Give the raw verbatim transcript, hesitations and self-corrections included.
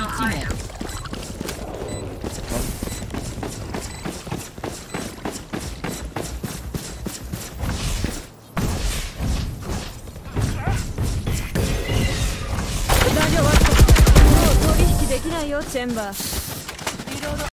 名。 残業終わった。もう取引できないよチェンバー。